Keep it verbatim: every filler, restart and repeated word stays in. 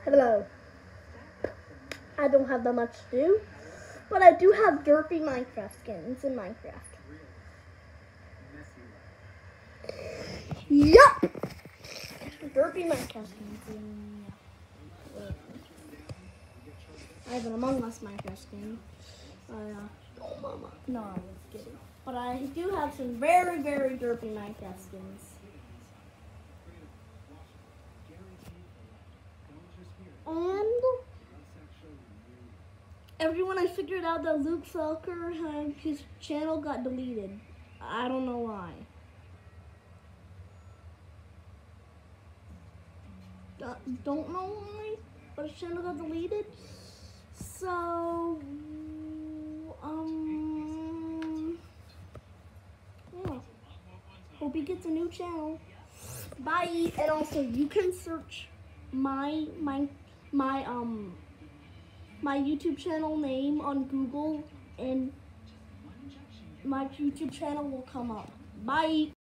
Hello. I don't have that much to do, but I do have derpy Minecraft skins in Minecraft. Yup! Derpy Minecraft skins in... I have an Among Us Minecraft skin. Uh, oh, mama. No, I was kidding. But I do have some very, very derpy Minecraft skins. And everyone, I figured out that Luke Felker, had, his channel got deleted. I don't know why. Uh, don't know why, but his channel got deleted. So, um, yeah. Hope he gets a new channel. Bye. And also, you can search my my my um my YouTube channel name on Google, and my YouTube channel will come up. Bye.